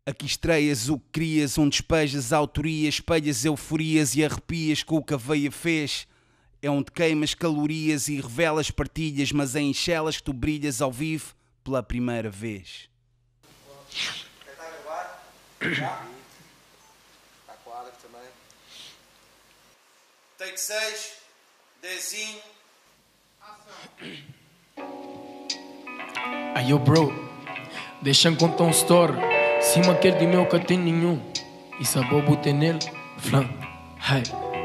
Aqui estreias o que crias, onde despejas autorias, espelhas euforias e arrepias com o que a veia fez. É onde queimas calorias e revelas partilhas, mas é em chelas que tu brilhas ao vivo pela primeira vez. Está a gravar? Já? Está com a Alex também. Take 6, Dezinho. Aí yo bro, deixa-me contar um story. Cima aquele de meu que tem nenhum. E sabor botei nele, flan, hey.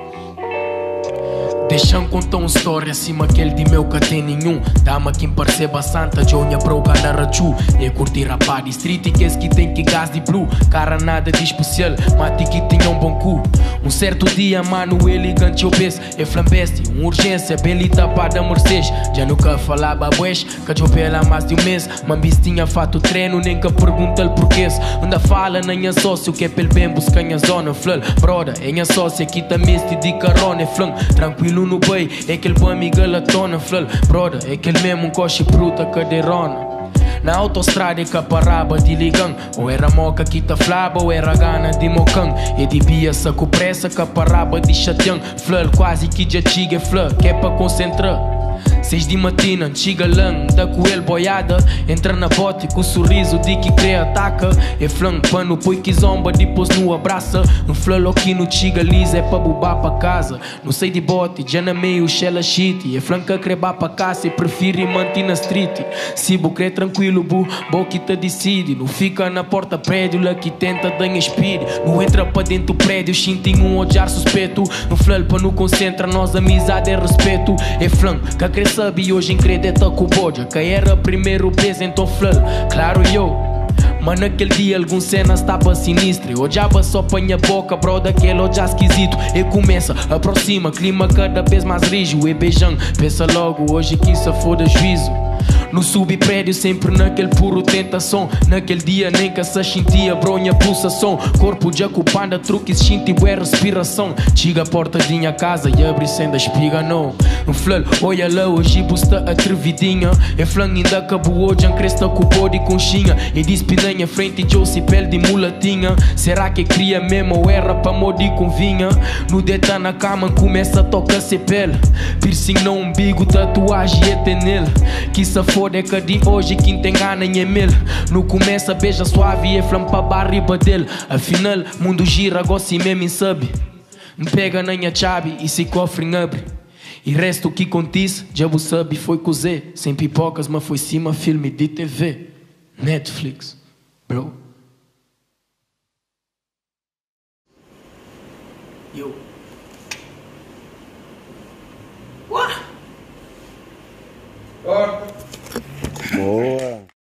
Deixa-me contar um story acima aquele de meu que tem nenhum. Dá-me aqui parecer bastante, Johnny broga na rachu. E curtir a par street e que esse que tem que gás de blue. Cara nada de especial, mate que tinha um bom cu. Um certo dia, mano, elegante obese. É flambeste, uma urgência, bem li tapada Mercedes. Já nunca falava bués, que eu pela mais de um mês. Mambis tinha fato treino, nem que pergunta-lhe porquê. Ainda fala, nem é sócio, que é pelo bem buscar a zona. Flor, broda, é a sócia, que também se de carona. É flan, tranquilo no bem, é aquele bom amigo latona. Flor, broda, é aquele mesmo coche bruta cadeirona. Na autostrada que parava de ligão. Ou era moca que te flaba, ou era gana de mocão. E devia-se com pressa que parava de chateão. Flor, quase que já chega, flor, que é para concentrar. 6 de matina, chega lá, da coelho boiada. Entra na bote com o sorriso de que crê ataca. É flan, pano, põe que zomba, depois no abraça. Um flor aqui no chiga lisa é pra bubar pra casa. Não sei de bote, já na meio shella shit. É flan que crebar pra casa e prefere manter na street. Se bu crê tranquilo, bu, que te decide. Não fica na porta prédio, lá que tenta dar speed. Não entra pra dentro do prédio, sinto um olhar suspeito. No flor, pra não concentra, nós amizade é respeito. É flan, que crê sabe hoje em credeta com boja. Que era primeiro peso, então flor, claro eu. Mas naquele dia algum cena estava sinistra. Eu odiava só panha boca, bro, daquele olhar esquisito. E começa, aproxima, clima cada vez mais rígido. E beijão, pensa logo, hoje que se foda juízo. No subprédio sempre naquele puro tentação. Naquele dia nem que se sentia bronha pulsação. Corpo de ocupando truques, sinto bué respiração. Chega a porta de minha casa e abre sem da espiga não. Um flor, olha lá hoje busta atrevidinha. É flan ainda acabou hoje, an cresta com bode e conchinha. E diz pinanha frente de se pele de mulatinha. Será que cria mesmo ou era pra modi convinha? No dedo na cama começa a tocar se pele. Piercing no umbigo, tatuagem e tem nele. Que se foda é que de hoje quem tem gana em mil. No começa beija suave e flam pra barriba dele. Afinal, mundo gira, gosta mesmo sabe. Me pega na minha chave e se cofre abre. E resto que contice, já vos sabe, foi cozer. Sem pipocas, mas foi cima filme de TV. Netflix, bro. Yo. Corta. Boa.